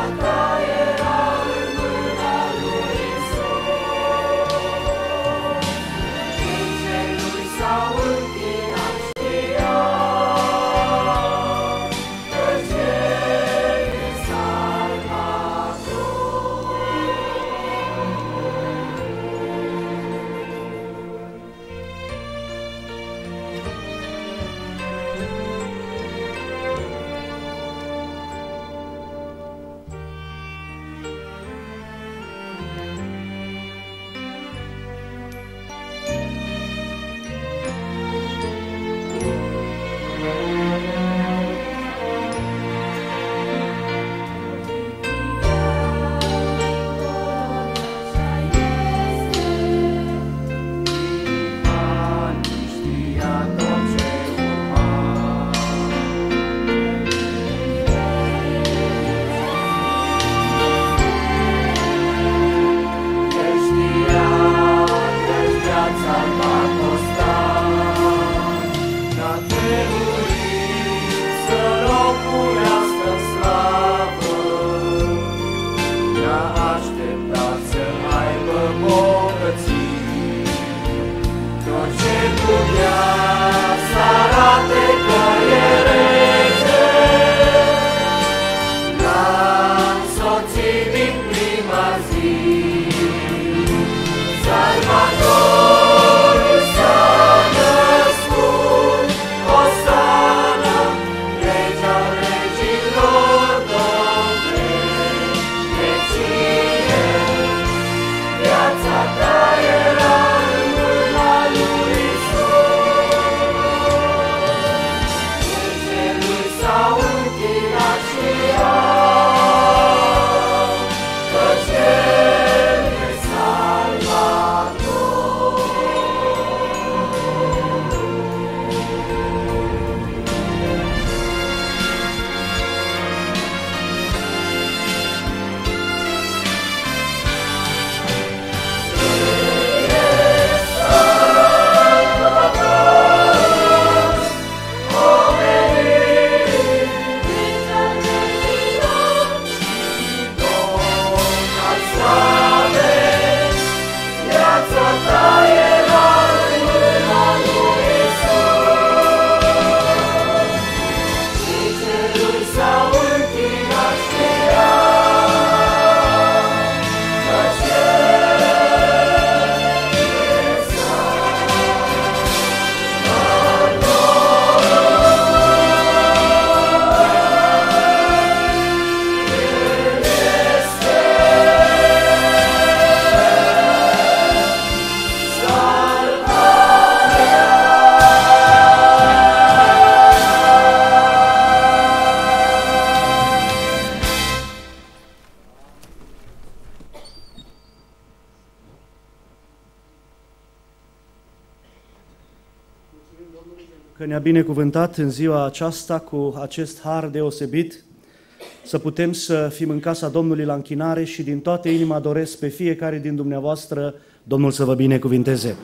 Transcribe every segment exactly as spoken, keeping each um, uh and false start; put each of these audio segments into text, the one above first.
că ne-a binecuvântat în ziua aceasta cu acest har deosebit, să putem să fim în casa Domnului la închinare și din toată inima doresc pe fiecare din dumneavoastră Domnul să vă binecuvinteze.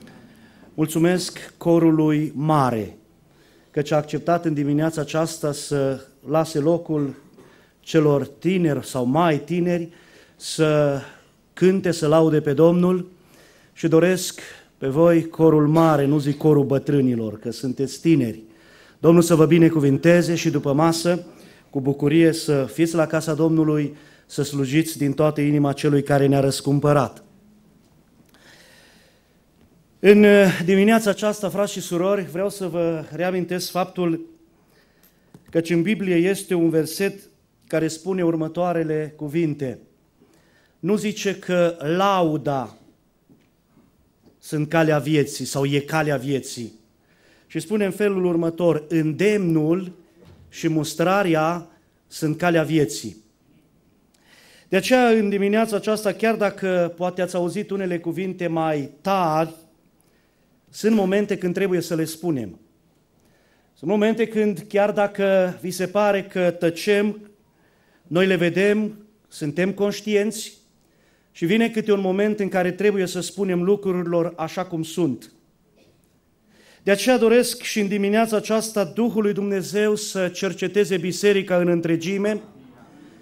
Mulțumesc corului mare, căci a acceptat în dimineața aceasta să lase locul celor tineri sau mai tineri să cânte, să laude pe Domnul și doresc pe voi, corul mare, nu zic corul bătrânilor, că sunteți tineri. Domnul să vă binecuvinteze și după masă, cu bucurie să fiți la casa Domnului, să slujiți din toată inima celui care ne-a răscumpărat. În dimineața aceasta, frați și surori, vreau să vă reamintesc faptul că în Biblie este un verset care spune următoarele cuvinte. Nu zice că lauda sunt calea vieții sau e calea vieții. Și spune în felul următor, îndemnul și mustrarea sunt calea vieții. De aceea, în dimineața aceasta, chiar dacă poate ați auzit unele cuvinte mai tari, sunt momente când trebuie să le spunem. Sunt momente când, chiar dacă vi se pare că tăcem, noi le vedem, suntem conștienți și vine câte un moment în care trebuie să spunem lucrurilor așa cum sunt. De aceea doresc și în dimineața aceasta Duhul lui Dumnezeu să cerceteze biserica în întregime,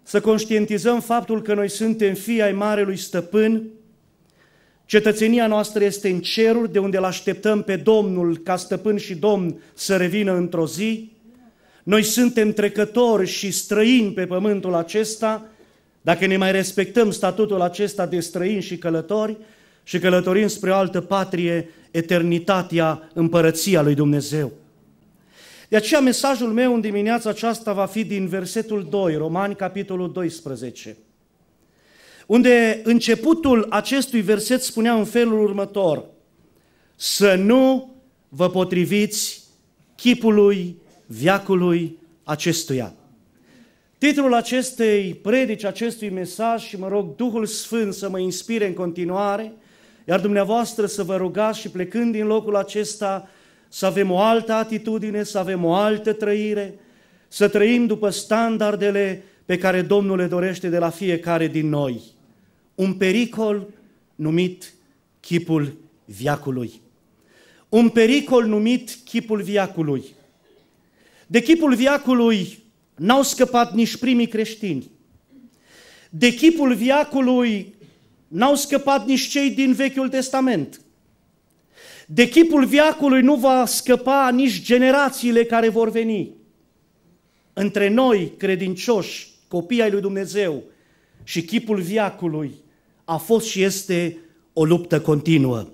să conștientizăm faptul că noi suntem fii ai Marelui Stăpân, cetățenia noastră este în ceruri, de unde îl așteptăm pe Domnul ca stăpân și Domn să revină într-o zi. Noi suntem trecători și străini pe pământul acesta, dacă ne mai respectăm statutul acesta de străini și călători și călătorim spre o altă patrie, eternitatea, împărăția lui Dumnezeu. De aceea mesajul meu în dimineața aceasta va fi din versetul doi, Romani, capitolul doisprezece, unde începutul acestui verset spunea în felul următor: să nu vă potriviți chipului veacului acestuia. Titlul acestei predici, acestui mesaj, și mă rog Duhul Sfânt să mă inspire în continuare, iar dumneavoastră să vă rugați și plecând din locul acesta să avem o altă atitudine, să avem o altă trăire, să trăim după standardele pe care Domnul le dorește de la fiecare din noi. Un pericol numit chipul veacului. Un pericol numit chipul veacului. De chipul veacului n-au scăpat nici primii creștini. De chipul veacului n-au scăpat nici cei din Vechiul Testament. De chipul veacului nu va scăpa nici generațiile care vor veni. Între noi, credincioși, copii ai lui Dumnezeu, și chipul veacului a fost și este o luptă continuă.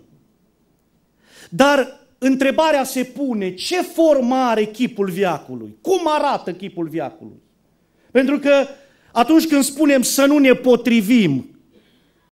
Dar întrebarea se pune: ce formă are chipul veacului? Cum arată chipul veacului? Pentru că atunci când spunem să nu ne potrivim